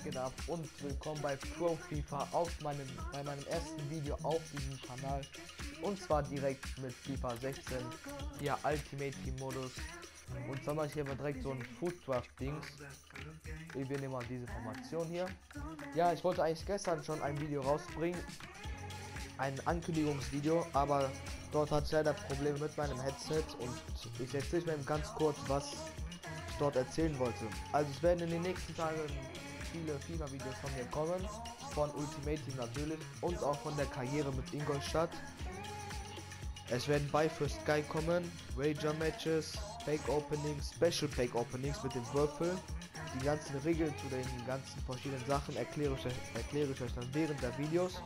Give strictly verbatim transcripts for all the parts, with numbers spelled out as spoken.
geht ab und willkommen bei Pro FIFA auf meinem, bei meinem ersten Video auf diesem Kanal, und zwar direkt mit FIFA sechzehn, hier Ultimate Team Modus, und zwar mache ich hier aber direkt so ein Food Draft Dings. Wir nehmen mal diese Formation hier. Ja, ich wollte eigentlich gestern schon ein Video rausbringen, ein Ankündigungsvideo, aber dort hatte ich leider Probleme mit meinem Headset und ich erzähle mir ganz kurz, was ich dort erzählen wollte. Also es werden in den nächsten Tagen viele FIFA-Videos von mir kommen, von Ultimate Team natürlich und auch von der Karriere mit Ingolstadt. Es werden bei für Sky kommen, Rager Matches, Fake Openings, Special Fake Openings mit dem Würfel. Die ganzen Regeln zu den ganzen verschiedenen Sachen erkläre ich, erkläre ich euch dann während der Videos.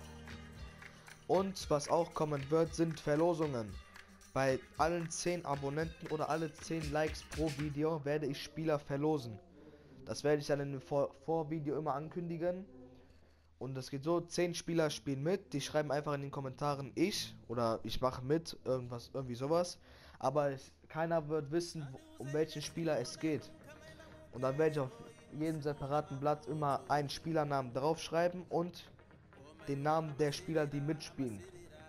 Und was auch kommen wird, sind Verlosungen. Bei allen zehn Abonnenten oder alle zehn Likes pro Video werde ich Spieler verlosen. Das werde ich dann in dem Vor Vorvideo immer ankündigen. Und das geht so, zehn Spieler spielen mit, die schreiben einfach in den Kommentaren ich oder ich mache mit, irgendwas, irgendwie sowas. Aber es, keiner wird wissen, um welchen Spieler es geht. Und dann werde ich auf jedem separaten Blatt immer einen Spielernamen draufschreiben und den Namen der Spieler, die mitspielen.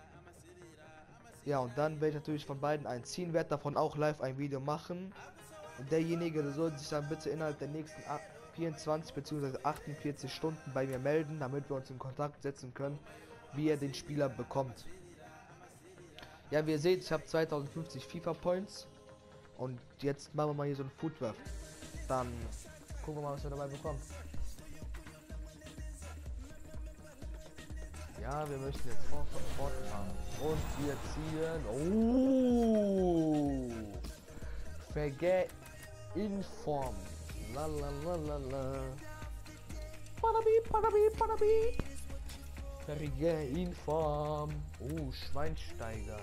Ja, und dann werde ich natürlich von beiden einen ziehen, werde davon auch live ein Video machen. Und derjenige, der soll sich dann bitte innerhalb der nächsten vierundzwanzig bzw. achtundvierzig Stunden bei mir melden, damit wir uns in Kontakt setzen können, wie er den Spieler bekommt. Ja, wie ihr seht, ich habe zweitausendfünfzig FIFA Points. Und jetzt machen wir mal hier so einen Food Draft. Dann gucken wir mal, was wir dabei bekommen. Ja, wir möchten jetzt fortfahren. Und wir ziehen. Oh! Vergeht Inform. La la la la la. Padabi, padabi, padabi. Vergeht Inform. Oh, Schweinsteiger.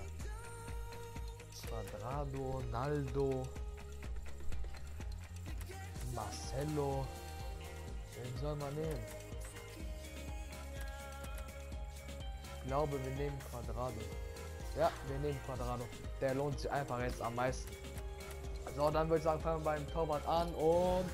Quadrado, Naldo. Marcelo. Wen soll man nehmen? Ich glaube, wir nehmen Quadrado. Ja, wir nehmen Quadrado. Der lohnt sich einfach jetzt am meisten. So, dann würde ich sagen, fangen wir beim Torwart an und...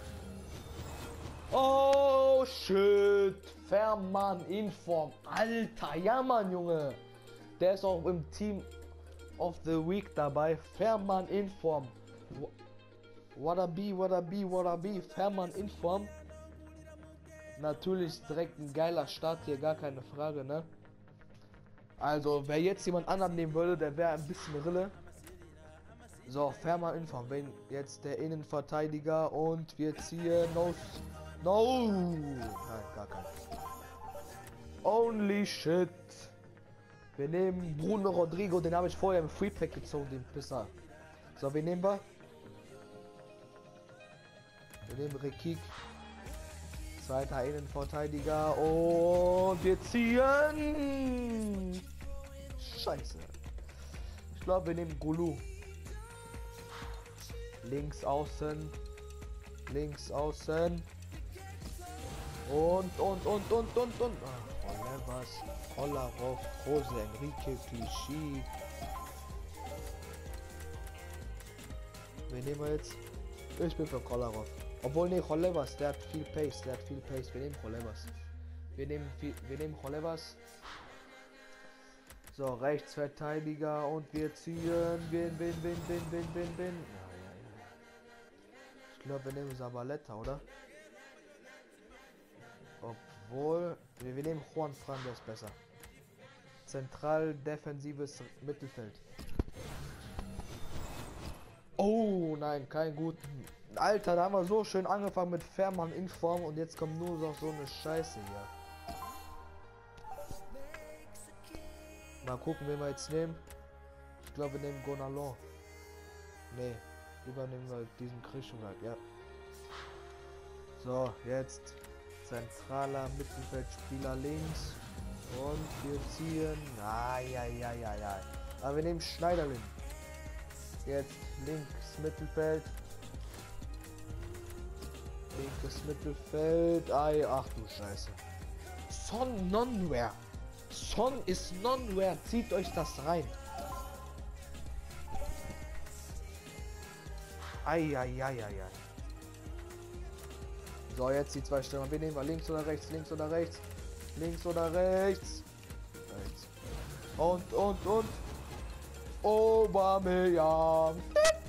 Oh, shit! Fährmann in Form. Alter, ja, Mann, Junge. Der ist auch im Team of the Week dabei. Fährmann in Form. What be, what be, what be. Fährmann in Form. Natürlich direkt ein geiler Start hier, gar keine Frage, ne? Also, wer jetzt jemand anderen nehmen würde, der wäre ein bisschen Rille. So, Fährmann in Form. Wenn jetzt der Innenverteidiger und wir ziehen no, no, nein, gar kein. Only shit. Wir nehmen Bruno Rodrigo, den habe ich vorher im Free Pack gezogen, den Pisser. So, wen nehmen wir? Wir nehmen Rekik. Zweiter Innenverteidiger und wir ziehen. Scheiße. Ich glaube, wir nehmen Gulu. Links außen. Links außen. Und, und, und, und, und, und. Ach, Olevas, Kolarov, Jose Enrique, Clichy. Wen nehmen wir jetzt? Ich bin für Kolarov. Obwohl, ne, Olevas, der hat viel Pace, der hat viel Pace. Wir nehmen Olevas. Wir nehmen viel, wir nehmen Olevas. So, Rechtsverteidiger und wir ziehen. Wen, wen, wen, wen, wen, wen, wen. Ja, ja, ja. Ich glaube, wir nehmen Zabaleta, oder? Obwohl, wir, wir nehmen Juan Fran, der ist besser. Zentral defensives Mittelfeld. Oh nein, kein guten. Alter, da haben wir so schön angefangen mit Fährmann in Form und jetzt kommt nur noch so eine Scheiße hier. Mal gucken, wen wir jetzt nehmen. Ich glaube, wir nehmen Gonalon. Nee, übernehmen wir diesen Krischenwald, ja. So, jetzt zentraler Mittelfeldspieler links. Und wir ziehen. Ah, ja, ja, ja, ja. Aber wir nehmen Schneiderlin. Jetzt links Mittelfeld. Linkes Mittelfeld. Ei, ach du Scheiße. Son Nonware. Son ist Nonware. Zieht euch das rein. Ei, ei, ei, ei, ei. So, jetzt die zwei Stürmer. Wir nehmen wir links oder rechts, links oder rechts, links oder rechts. Rechts. Und, und, und. Aubameyang.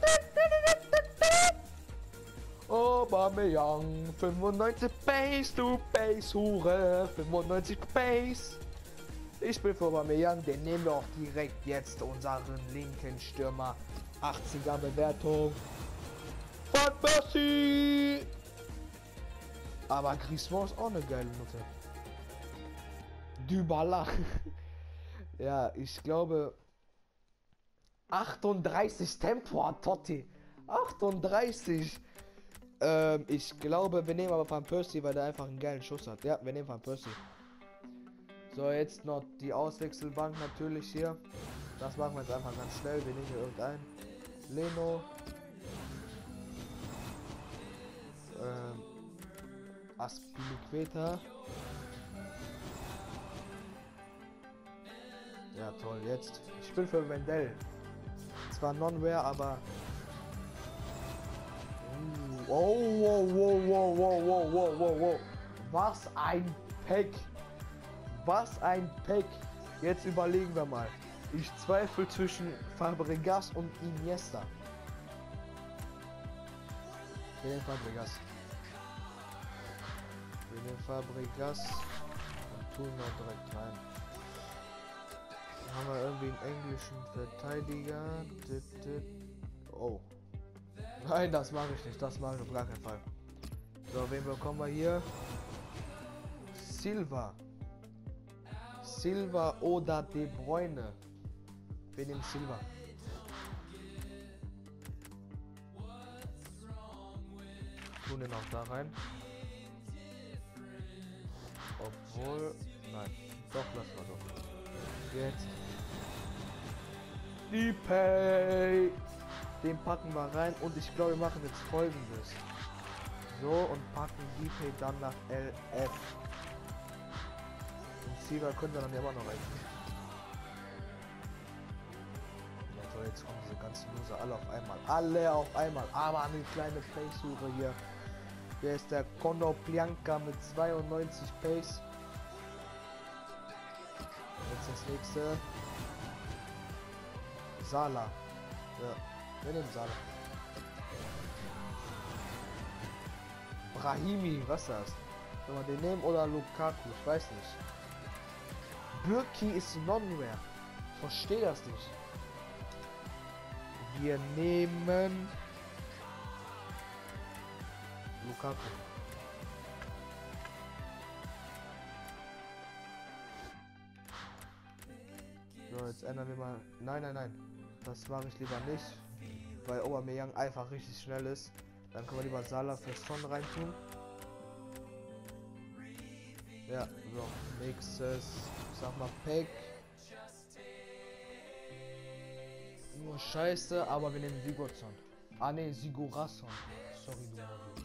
Aubameyang. fünfundneunzig Pace, du Pace-Hure. fünfundneunzig Pace. Ich bin für Aubameyang. Den nehmen wir auch direkt jetzt unseren linken Stürmer. achtziger Bewertung. Van Persie. Aber Griezmann ist auch eine geile Note. Dybala. Ja, ich glaube achtunddreißig Tempo hat Totti. achtunddreißig. Ähm, ich glaube, wir nehmen aber Van Persie, weil der einfach einen geilen Schuss hat. Ja, wir nehmen Van Persie. So, jetzt noch die Auswechselbank natürlich hier. Das machen wir jetzt einfach ganz schnell. Wir nehmen hier irgendeinen. Leno. Ähm, Aspilicueta. Ja, toll, jetzt. Ich bin für Wendell. Zwar non-rare, aber... Oh, wow, wow, wow, wow, wow, wow, wow, wow. Was ein Pack. Was ein Pack. Jetzt überlegen wir mal. Ich zweifle zwischen Fabregas und Iniesta. Wir nehmen Fabregas. Wir nehmen Fabregas und tun noch direkt rein. Dann haben wir irgendwie einen englischen Verteidiger. Oh. Nein, das mache ich nicht. Das mache ich auf gar keinen Fall. So, wen bekommen wir hier? Silva. Silva oder De Bruyne. Wir nehmen Silva. Tun den auch da rein. Obwohl... Nein. Doch, lassen wir doch. Jetzt. Die Pay. Den packen wir rein und ich glaube, wir machen jetzt Folgendes. So, und packen die Pay dann nach L F. Und Silva können wir dann ja immer noch rein. Ja, so, jetzt kommen diese ganzen Loser alle auf einmal. Alle auf einmal. Aber eine kleine Pace-Suche hier. Hier ist der Konoplyanka mit zweiundneunzig Pace. Jetzt das nächste. Salah. Ja, wir nehmen Salah. Brahimi, was ist das? Sollen wir den nehmen oder Lukaku? Ich weiß nicht. Birki ist non-rare. Ich verstehe das nicht. Wir nehmen Lukaku. So, jetzt ändern wir mal. Nein, nein, nein. Das mache ich lieber nicht. Weil Aubameyang einfach richtig schnell ist. Dann können wir lieber Salah für Son reintun. Ja, so. Nächstes. Ich sag mal Pack. Nur scheiße, aber wir nehmen Sigurdsson. Ah ne, Sigurdsson. Sorry, du Mobile.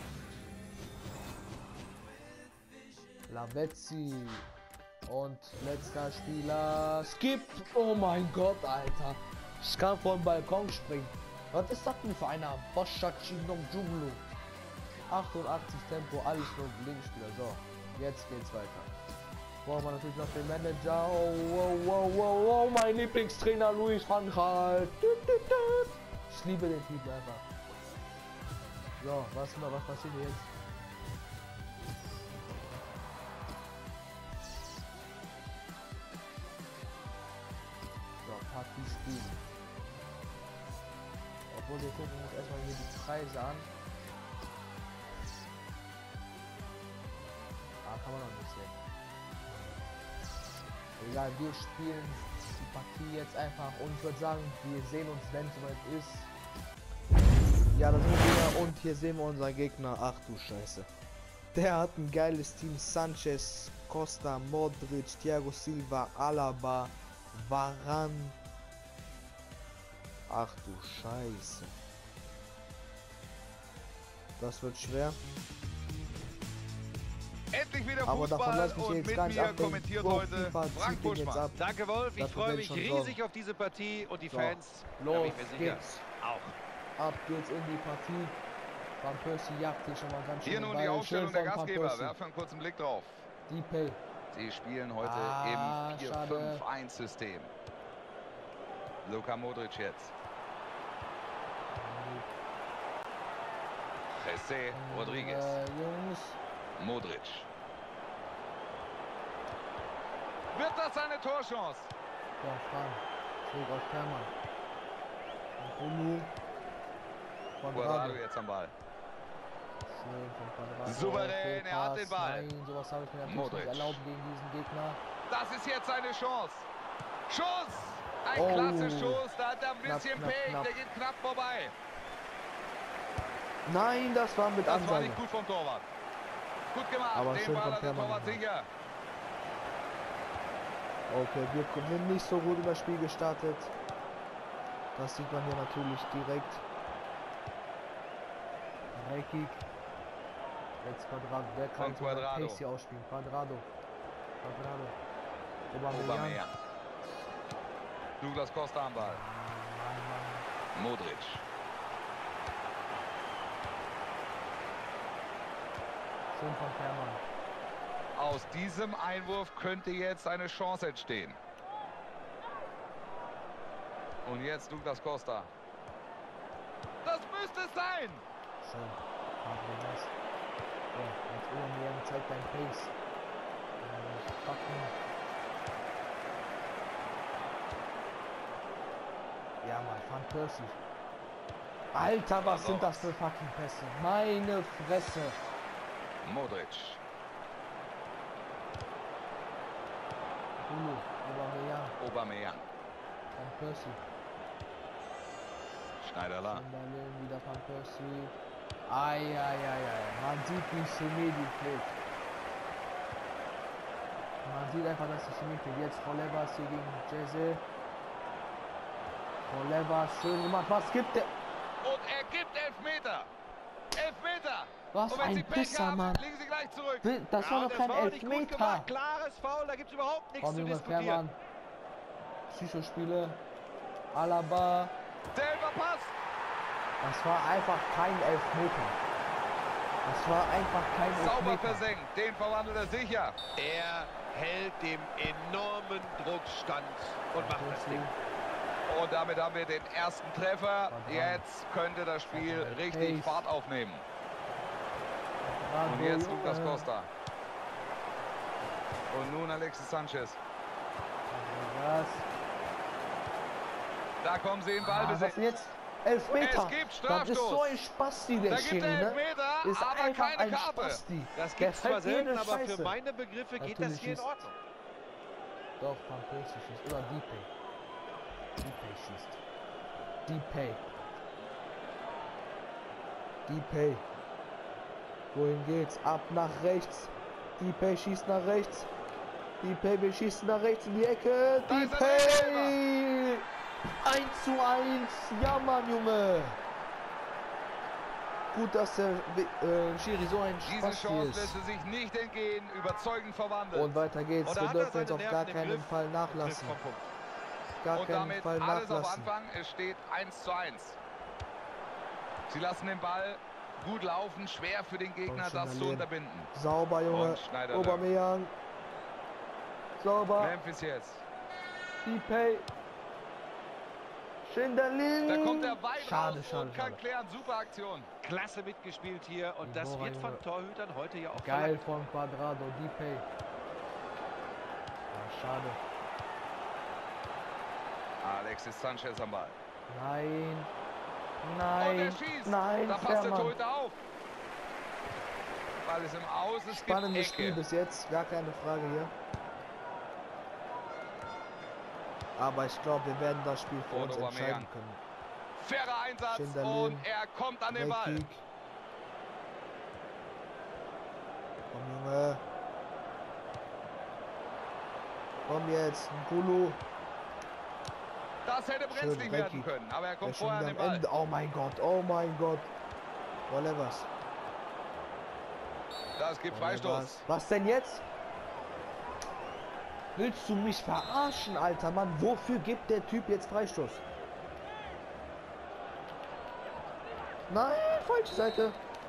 Lavezzi. Und letzter Spieler. Skip. Oh mein Gott, Alter. Ich kann vom Balkon springen. Was ist das denn für einer? Boschachinong-Junglu. achtundachtzig Tempo, alles nur Linkspieler. So, jetzt geht's weiter. Brauchen wir natürlich noch den Manager. Oh, wow, wow, wow, wow. Mein Lieblingstrainer Luis van Gaal. Ich liebe den Typ einfach. So, was, was passiert hier jetzt? Partie spielen. Obwohl wir gucken uns erstmal hier die Preise an. Ah, kann man noch nicht sehen. Egal, wir spielen die Partie jetzt einfach und ich würde sagen, wir sehen uns, wenn es soweit ist. Ja, da sind wir und hier sehen wir unseren Gegner. Ach du Scheiße. Der hat ein geiles Team. Sanchez, Costa, Modric, Thiago Silva, Alaba, Varane. Ach du Scheiße. Das wird schwer. Endlich wieder aber Fußball davon und jetzt mit gar mir nicht kommentiert heute Frank Buschmann. Danke Wolf, ich freue mich riesig auf diese Partie und die so, Fans, los da bin ich mir sicher, geht's. auch. Ab geht's in die Partie. Van Persie jagt hier schon mal ganz schön. Hier nun die Aufstellung der Gastgeber. Werfen einen kurzen Blick drauf. Depay. Sie spielen heute ah, im vier fünf eins System. Luka Modric jetzt. José Rodriguez. Äh, Jungs. Modric. Wird das eine Torchance? Ja, Frank. Zurück auf Kermann. Kulu. Quadrado jetzt am Ball. Schön von Quadrado. Souverän, er hat den Ball. Nein, sowas habe ich mir natürlich Modric. nicht erlauben gegen diesen Gegner. Das ist jetzt eine Chance. Schuss! Ein Oh. klasse Schuss. Da hat er ein bisschen Knapp, knapp, Pech. knapp. Der geht knapp vorbei. Nein, das war mit Das Ansage. war nicht gut vom Torwart. Gut gemacht. Aber Den schön Ball von hat der Kermann Torwart gemacht. sicher. Okay, wir sind nicht so gut in das Spiel gestartet. Das sieht man hier natürlich direkt. Rekik. Jetzt Quadrado. Der kann Von Quadrado. Pace hier ausspielen. Quadrado. Quadrado. Aubameyang. Aubameyang. Douglas Costa am Ball. Mann, Mann. Modric. Schön von Kermann. Aus diesem Einwurf könnte jetzt eine Chance entstehen. Und jetzt Douglas Costa. Das müsste es sein. Schön. Fabregas. So, jetzt Aubameyang zeigt dein Pace. Äh, Backen. Ja, Mann, Van Persie. Alter, was sind das für fucking Pässe? Meine Fresse. Modric. Kulu, Aubameyang, Aubameyang. Van Persie. Schneiderlin. Schneiderlin, wieder Van Persie. Eieieiei. Man sieht, wie Chemie die fehlt. Man sieht einfach, dass die Chemie fehlt. Jetzt Frau Levers hier gegen Jesse. Frau Levers, schön gemacht. Was gibt der? Und er gibt Elfmeter. Elfmeter. Was Und wenn ein Sie Pech Pisser, haben, Mann. liegen Sie gleich zurück. Das war Ja, doch das kein war nicht gut Elfmeter. gemacht. Klares Foul, da gibt es überhaupt nichts Komm, zu Junge, diskutieren. Kermann. Psychospiele. Alaba. Selber Pass. Das war einfach kein Elfmeter. Das war einfach kein Sauber Elfmeter. versenkt. Den verwandelt er sicher. Er hält dem enormen Druck stand und macht das Ding. Und damit haben wir den ersten Treffer. Jetzt könnte das Spiel richtig Fahrt aufnehmen. Und jetzt Douglas Costa. Und nun Alexis Sanchez. Was? Da kommen sie in Ah, was Ballbesitz. jetzt? Elfmeter. Es gibt Das Strafstoß. ist so ein Spasti, der Da gibt Schiri, er ne? Elfmeter, Ist aber einfach keine ein Karte. Spasti. Das Der gibt zwar fällt selten, jede aber Scheiße. für meine Begriffe geht das Natürlich hier in ist- Ordnung. Doch, Van Persie schießt. Oder Depay. Depay schießt. Depay. Depay. Wohin geht's? Ab nach rechts. Depay schießt nach rechts. Depay will schießen nach rechts in die Ecke. Da ist er, Depay! eins zu eins. Ja, Mann, Junge. Gut, dass der äh, Schiri so ein Diese Spasti Chance ist. lässt er sich nicht entgehen. Überzeugend verwandelt. Und weiter geht's. Und da Wir hat er dürfen jetzt seine auf gar Nerven im keinen Griff. Fall Griff nachlassen. vom Punkt. Gar Und keinen damit Fall alles auf nachlassen. Anfang. Es steht eins zu eins. Sie lassen den Ball gut laufen. Schwer für den Gegner, Und das zu Schneiderlin. unterbinden. Sauber, Junge. Und Schneiderlin. Aubameyang. Sauber. Memphis jetzt. Depay. Schinderlin. Da kommt er weit Schade, raus schade, und kann schade. klären. Super Aktion. Klasse mitgespielt hier und das Boah, wird von Junge. Torhütern heute ja auch Geil verlangt. von Quadrado. Depay. Ja, schade. Alexis Sanchez am Ball. Nein. Und er Nein. schießt. Nein, Da passt der Fährmann. Torhüter auf. Ball ist im Aus. Es Spannendes gibt Spiel Ecke. bis jetzt. Gar keine Frage hier. Aber ich glaube, wir werden das Spiel für Und uns Aubameyang. entscheiden können. Fairer Einsatz Schinderlin. und er kommt an den Ball. Rekik. Komm, Junge. Komm jetzt. Nkulu. Das hätte brenzlig Schön, werden Rekik. können, aber er Der kommt schon vorher an wieder den am Ball. Ende. Oh mein Gott. Oh mein Gott. Whatevers. Das gibt Freistoß. Was denn jetzt? Willst du mich verarschen, alter Mann? Wofür gibt der Typ jetzt Freistoß? Nein, falsche Seite.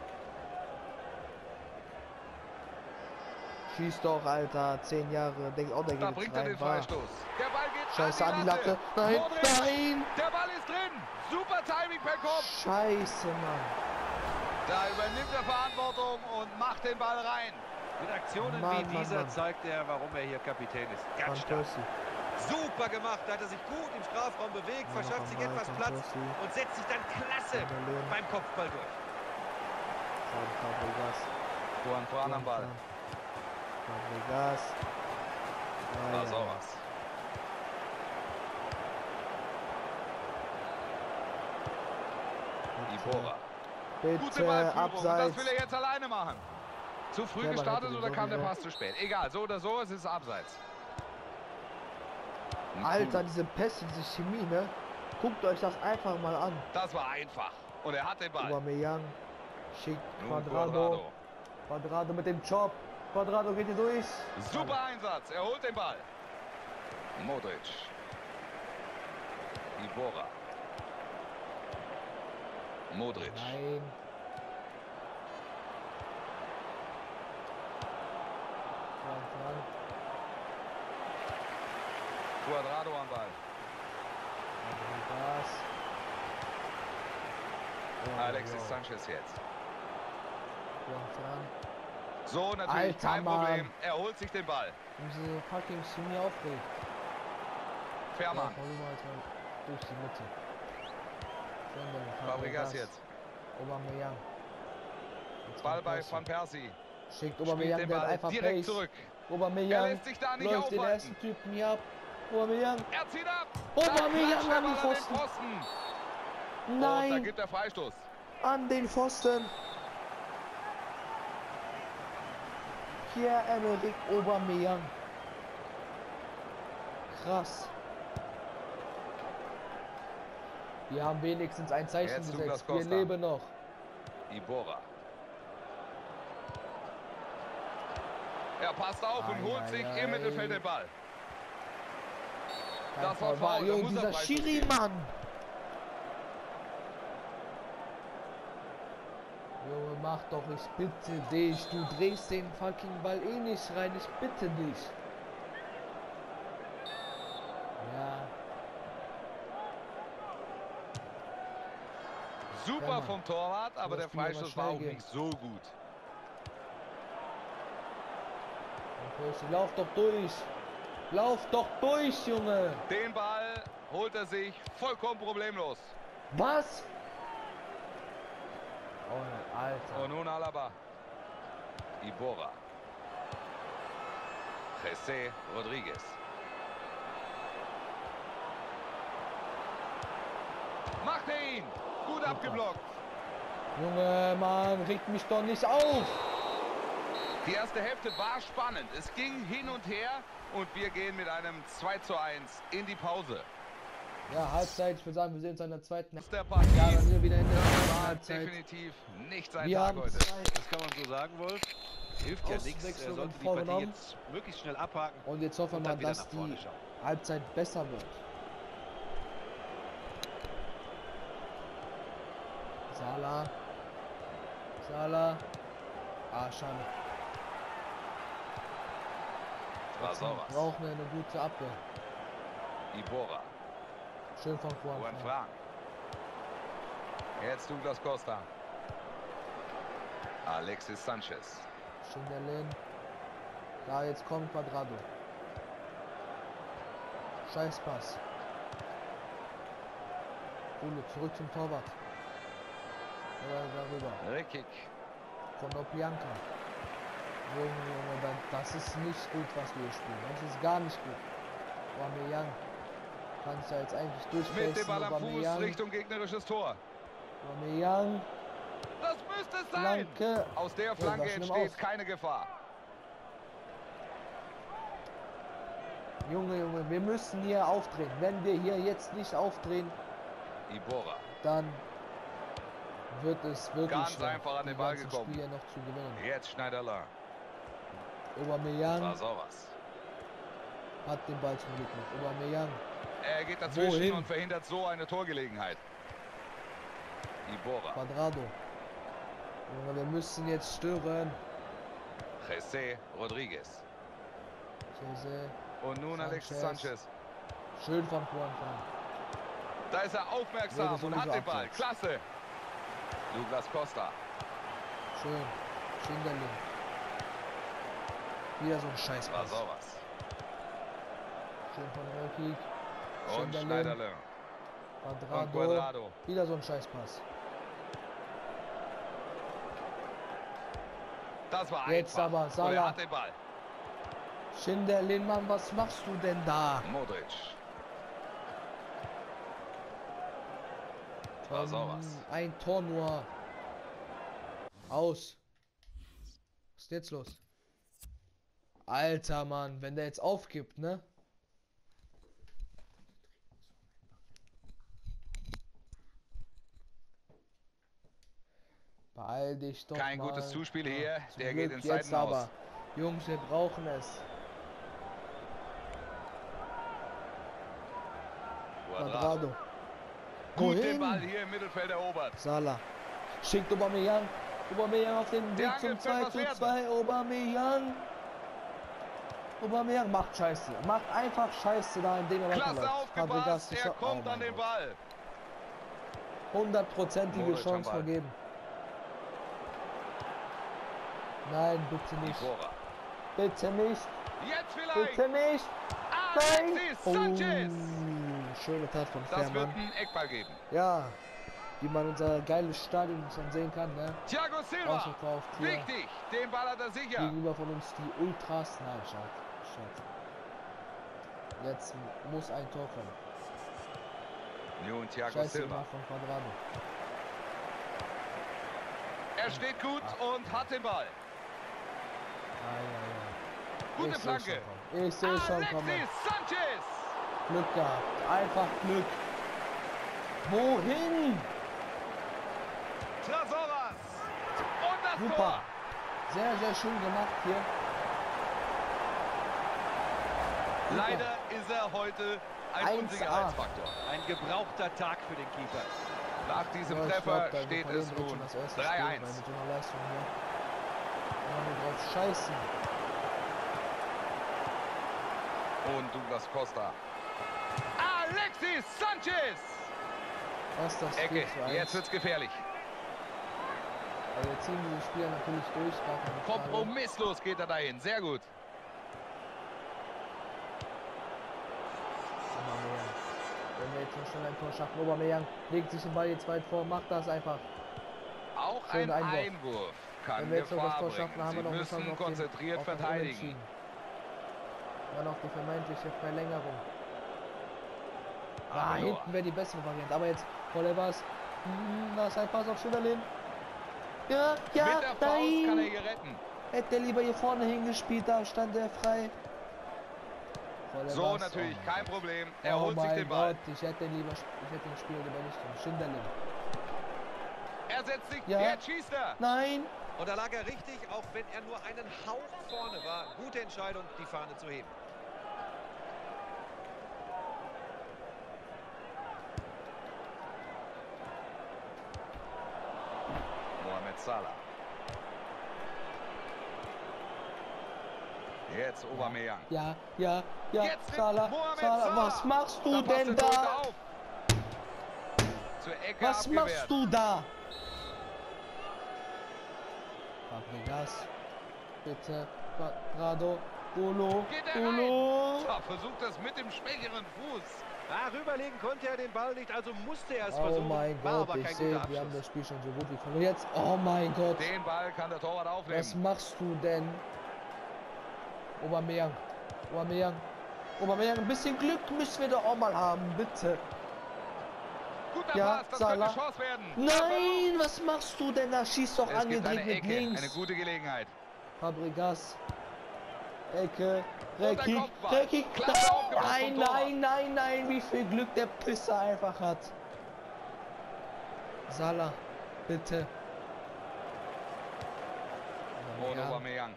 Schieß doch, Alter. Zehn Jahre. Denkt auch, der Da geht bringt jetzt er den rein. War. Freistoß. Der Ball geht Scheiße, an die Latte. Nein, Modric. nein. Der Ball ist drin. Super Timing per Kopf. Scheiße, Mann. Da übernimmt er Verantwortung und macht den Ball rein. Mit Aktionen Mann, wie Mann, dieser Mann. zeigt er, warum er hier Kapitän ist. Van Ganz stark. Persie. Super gemacht, da hat er sich gut im Strafraum bewegt, Ja, verschafft sich noch einmal etwas Van Platz Persie. und setzt sich dann klasse Van der Leyen. beim Kopfball durch. Fabregas. Juan Fran am Ball. Fabregas. Ah, War ja. sowas. Ibora. Gute Bitte, Ballführung. abseits. Das will er jetzt alleine machen. Zu früh Ja, man gestartet hätte oder den kam der Tor Pass zu spät? Egal, so oder so, es ist abseits. Alter, diese Pässe, diese Chemie, ne? Guckt euch das einfach mal an. Das war einfach. Und er hat den Ball. Aubameyang schickt Nun Quadrado. Quadrado. Quadrado mit dem Job. Quadrado geht hier durch. Super Einsatz. Er holt den Ball. Modric. Ibora. Modric. Nein. Fran, Fran. Quadrado am Ball. Fabregas. Oh, Alexis ja. Sanchez jetzt. Fran, Fran. So, natürlich Alter, kein Problem. Mann. Er holt sich den Ball. Diese fucking Chemie aufregt. Ja, Fährmann. hol mal jetzt mal durch die Mitte. Schön, dann Fabregas jetzt. Aubameyang. Jetzt Ball Van bei Persie. Van Persie. Schickt Spielt Aubameyang, den der hat Ball einfach direkt Pace. zurück. Er Aubameyang lässt sich da nicht läuft den aufhalten. ersten Typen hier ab. Aubameyang. Er zieht ab. Aubameyang Da klatscht der an die Ball Pfosten. Pfosten. Und da Nein, gibt er Freistoß. an den Pfosten. Pierre-Emerick Aubameyang. Krass. Wir haben wenigstens ein Zeichen Jetzt Douglas gesetzt. Wir Costa. leben noch. Ibora. Er passt auf und Ei, holt ei, sich ei. im Mittelfeld den Ball. Kein Das war Foul. faul, da Junge, muss er dieser Freistoß Schiri, geben. Mann. Junge, mach doch, ich bitte dich. Du drehst den fucking Ball eh nicht rein. Ich bitte dich. Ja. Super Ja, vom Torwart, aber das der Spiel aber Freistoß war schnell auch gehen. nicht so gut. Lauf doch durch. Lauf doch durch, Junge. Den Ball holt er sich vollkommen problemlos. Was? Oh, Alter. Und nun Alaba. Ibora. José Rodriguez. Macht er ihn. Gut abgeblockt. Junge, Mann, regt mich doch nicht auf. Die erste Hälfte war spannend. Es ging hin und her und wir gehen mit einem zwei zu eins in die Pause. Ja, Halbzeit. Ich würde sagen, wir sehen uns in der zweiten. Das ist der Partie. Ja, dann sind wir wieder in der Das war Halbzeit. definitiv nicht sein Wir Tag haben heute. zwei Das kann man so sagen, Wolf. Hilft ja nichts. Er Auswechslungen sollte die Partie vorgenommen. jetzt möglichst schnell abhaken Und jetzt hoffen und wir dann mal, wieder dass nach vorne die schauen. Halbzeit besser wird. Salah. Salah. Ah, schade. War Wir sowas. brauchen wir eine gute Abwehr. Ibora. Schön von Juan Juan. Fran. Jetzt Douglas Costa. Alexis Sanchez. Schön der Lane. Da, jetzt kommt Quadrado. Scheißpass. Gule, zurück zum Torwart. Oder darüber. Rekik. Von Opianka. Junge, Junge, da- das ist nicht gut, was wir hier spielen. Das ist gar nicht gut. Aubameyang kann ich da jetzt eigentlich Mit dem durchpassen. Ball am Fuß Aubameyang. Richtung gegnerisches Tor. Aubameyang. Das müsste es sein. Flanke. Aus der Ja, Flanke das schlimm entsteht aus. keine Gefahr. Junge, Junge, wir müssen hier aufdrehen. Wenn wir hier jetzt nicht aufdrehen, Ibora. dann wird es wirklich Ganz schwer, einfach an die den Ball ganzen gekommen. Spiele noch zu gewinnen. Jetzt Schneiderler. Aubameyang War sowas. hat den Ball zum Glück noch. Aubameyang. Er geht dazwischen Wohin? und verhindert so eine Torgelegenheit. Ibora. Quadrado. Junge, wir müssen jetzt stören. José Rodríguez. Jose. Und nun Alexis Sanchez. Sanchez. Schön von Juan Fran. Da ist er aufmerksam Nee, das und hat sowieso den Ball. abseits. Klasse. Douglas Costa. Schön. Schinderlin. Wieder so ein Scheiß. War sowas. Schön von Rökig. Und Schinderlin. Schneiderlin. Und Quadrado. Quadrado. Wieder so ein Scheißpass. Das war Jetzt einfach. aber Und Salah. er hat den Ball. Schinderlin, Mann, was machst du denn da? Modric. War Ähm, sowas. ein Tor nur. Aus. Was ist jetzt los? Alter, Mann, wenn der jetzt aufgibt, ne? Beeil dich doch Kein mal. gutes Zuspiel Ja, hier. zum Der Glück geht ins jetzt Seitenhaus. aber. Jungs, wir brauchen es. Quadrado. Quadrado. Gut den Wohin? Ball hier im Mittelfeld erobert. Salah. Schickt Aubameyang. Aubameyang auf den Der Weg zum Angriff könnte zwei was zu werden. zwei. Aubameyang. Aubameyang macht Scheiße. Macht einfach Scheiße da, indem er Klasse weiterläuft. Fabregas aufgepasst. ist Er doch- kommt oh an mein den Gott. Ball. Hundertprozentige Modric am Chance Ball. vergeben. Nein, bitte nicht. Bora. Bitte nicht. Jetzt vielleicht. Bitte nicht. Alexis Oh, Sanchez. schöne Tat von Das wird Fährmann. einen Eckball geben. Ja, wie man unser geiles Stadion schon sehen kann, ne? Thiago Silva. Ausverkauft hier. Wichtig. Den Ball hat er sicher. Gegenüber von uns die Ultras. Nein, schaut. Schaut. Jetzt muss ein Tor kommen. Nun Thiago Scheiße Silva. gemacht von Quadrado. Er steht gut und hat den Ball. Ah, ja, ja. Gute Ich seh's Flanke. schon kommen. Ich sehe schon kommen. Alexis Sanchez. Glück gehabt. Einfach Glück. Wohin? Trasoras. Und das Super. Tor. Sehr, sehr schön gemacht hier. Super. Leider ist er heute ein eins A. Unsicherheitsfaktor. Ein gebrauchter Tag für den Keeper. Nach diesem Ja, ich Treffer glaub, da steht verlieren es wir jetzt nun schon das erste drei Spiel, weil eins. mit so einer Leistung hier. Ja, wir drauf scheißen. Und Douglas Costa. Alexis Sanchez. Was ist das? Ecke. vier zu eins. Jetzt wird's gefährlich. Also wir ziehen dieses Spiel natürlich durch. Gar keine Frage. Kompromisslos geht er dahin. Sehr gut. Aubameyang. Wenn wir jetzt noch schnell ein Tor schaffen. Aubameyang legt sich den Ball jetzt weit vor. Macht das einfach. Auch ein Schöner Einwurf. Einwurf kann Wenn wir jetzt noch das Gefahr Tor schaffen, bringen. haben wir Sie noch eine müssen Chance auf den- konzentriert auf das verteidigen. Unentschieden. Dann noch die vermeintliche Verlängerung. Ah, Amador. hinten wäre die bessere Variante. Aber jetzt Volevas. Hm, da ist ein Pass auf Schinderlin. Ja, ja, Mit der Faust kann er nein. hier retten. Hätte er lieber hier vorne hingespielt, da stand er frei. Volevas, So natürlich, oh kein mein Problem. Gott. Er Oh holt sich mein den Ball. Gott, ich hätte lieber, ich hätte den Spiel lieber nicht tun. Schinderlin. Er setzt sich, Ja. jetzt schießt er. Nein. Und da lag er richtig, auch wenn er nur einen Hauch vorne war. Gute Entscheidung, die Fahne zu heben. Mohamed Salah. Jetzt Aubameyang. Ja, ja, ja. Jetzt nimmt Salah, Mohamed Salah, Salah. was machst du Da passt denn der Torhüter da? auf. Zur Ecke Was abgewehrt. machst du da? Fabregas. Bitte. Quadrado. Golo. Geht er Golo. rein? Ja, versucht das mit dem schwächeren Fuß. Ah, rüberlegen konnte er den Ball nicht, also musste er es Oh versuchen. mein War Gott, aber ich kein sehe, guter wir haben Abschluss. das Spiel schon so gut wie verloren. Jetzt, oh mein Gott. Den Ball kann der Torwart Was aufnehmen. machst du denn? Aubameyang. Aubameyang. Aubameyang, ein bisschen Glück müssen wir doch auch mal haben, bitte. Guter Ja, Pass, das Salah. könnte Chance werden. Nein, was machst du denn da? Schieß doch Es gibt eine angedreht mit Ecke, links. eine gute Gelegenheit. Fabregas. Ecke. der Rekik. Kopfball. Rekik. Klasse aufgepasst Nein, vom Torwart. nein, nein, nein. Wie viel Glück der Pisser einfach hat. Salah. Bitte. Und Aubameyang.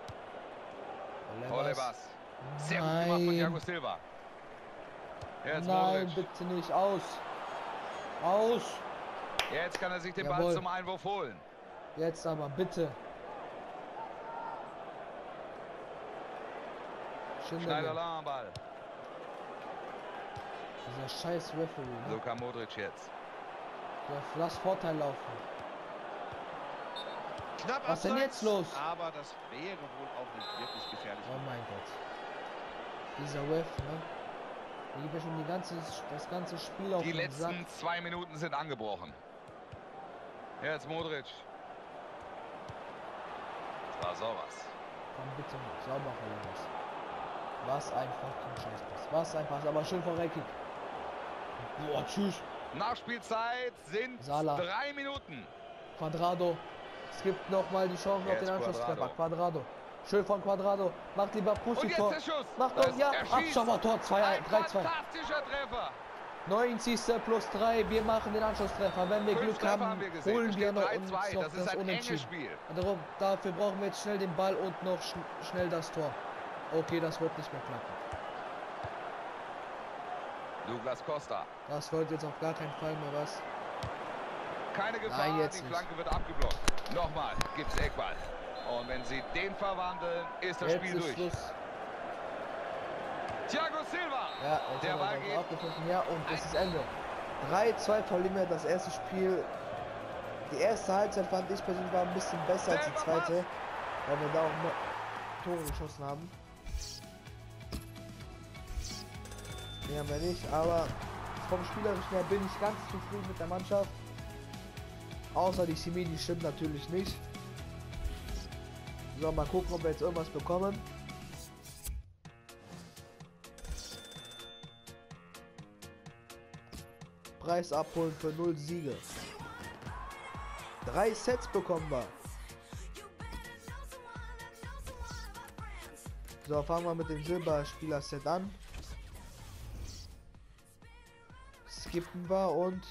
Volevas. Sehr gut Nein. gemacht von Thiago Silva. Jetzt Nein, Modric. bitte nicht. Aus. Aus. Jetzt kann er sich den Jawohl. Ball zum Einwurf holen. Jetzt aber, bitte. Schneiderlin. Schneiderlin am Ball. Dieser scheiß Referee. Ne? Luka Modric jetzt. Der lass Vorteil laufen. Knapp Was denn abseits, jetzt los? Aber das wäre wohl auch nicht wirklich gefährlich. Oh mein Gott. Dieser Ref, ne? Der geht ja schon die ganze, das ganze Spiel auf Die den Sack. letzten zwei Minuten sind angebrochen. Jetzt Modric. Das war sowas. Komm bitte, sauber verlängert. Was ein fucking Scheißpass. Was ein Pass, aber schön von Reckig. Boah, tschüss. Nachspielzeit sind Salah. drei Minuten. Quadrado. Es gibt noch mal die Chance auf Jetzt den Anschlusstreffer. Quadrado. Quadrado. Schön von Quadrado. Macht lieber Und Pussy jetzt Tor. der Schuss. Macht doch, Das ja. erschießt. Abschauer Tor zwei, Ein drei zwei. fantastischer Treffer. neunzigste plus drei. Wir machen den Anschlusstreffer. Wenn wir Fünf Glück Treffer haben, haben wir gesehen. holen Es wir steht noch drei uns zwei. noch Das ist das ein enges Unentschieden. Spiel. Darum, dafür brauchen wir jetzt schnell den Ball und noch schn schnell das Tor. Okay, das wird nicht mehr klappen. Douglas Costa. Das wird jetzt auf gar keinen Fall mehr was. Keine Gefahr, Nein, jetzt die nicht. Flanke wird abgeblockt. Nochmal gibt's Eckball. Und wenn sie den verwandeln, ist das Jetzt Spiel ist durch. Schluss. Thiago Silva. Ja, jetzt Der hat Ball er geht. abgepfiffen. Ja, und es ist Ende. drei zwei verlieren wir das erste Spiel. Die erste Halbzeit fand ich persönlich war ein bisschen besser als die zweite, weil wir da auch mehr Tore geschossen haben. Die haben wir nicht, aber vom Spielerischen her bin ich ganz zufrieden mit der Mannschaft. Außer die Chemie, die stimmt natürlich nicht. So, mal gucken, ob wir jetzt irgendwas bekommen. Preis abholen für null Siege. Drei Sets bekommen wir. So, fangen wir mit dem Silberspieler-Set an. Skippen wir und...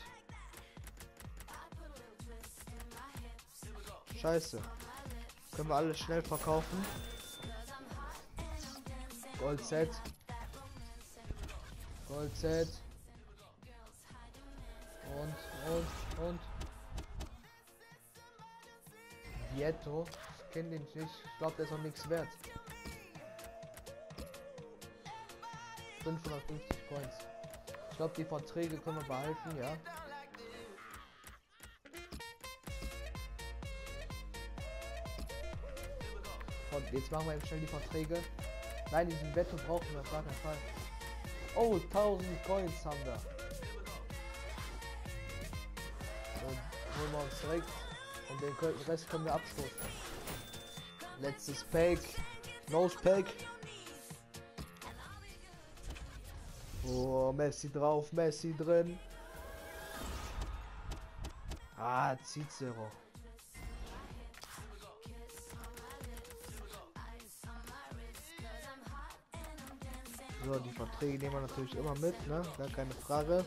Scheiße. Können wir alles schnell verkaufen. Gold-Set. Gold-Set. Und, und, und. Vietto. Ich kenne den nicht. Ich glaube, der ist noch nichts wert. fünfhundertfünfzig Coins. Ich glaube, die Verträge können wir behalten, ja. Und jetzt machen wir eben schnell die Verträge. Nein, diesen Vietto brauchen wir auf gar keinen Fall. Oh, tausend Coins haben wir. Und holen wir uns direkt. Und den Rest können wir abstoßen. Letztes Pack. Nose Pack. Oh, Messi drauf, Messi drin. Ah, Cicero. So, die Verträge nehmen wir natürlich immer mit, ne? Gar keine Frage.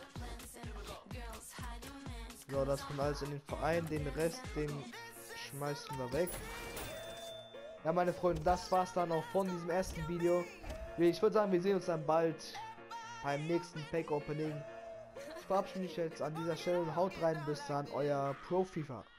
So, das kommt alles in den Verein. Den Rest, den schmeißen wir weg. Ja, meine Freunde, das war's dann auch von diesem ersten Video. Ich würde sagen, wir sehen uns dann bald beim nächsten Pack Opening. Ich verabschiede mich jetzt an dieser Stelle und haut rein. Bis dann, euer Pro FIFA.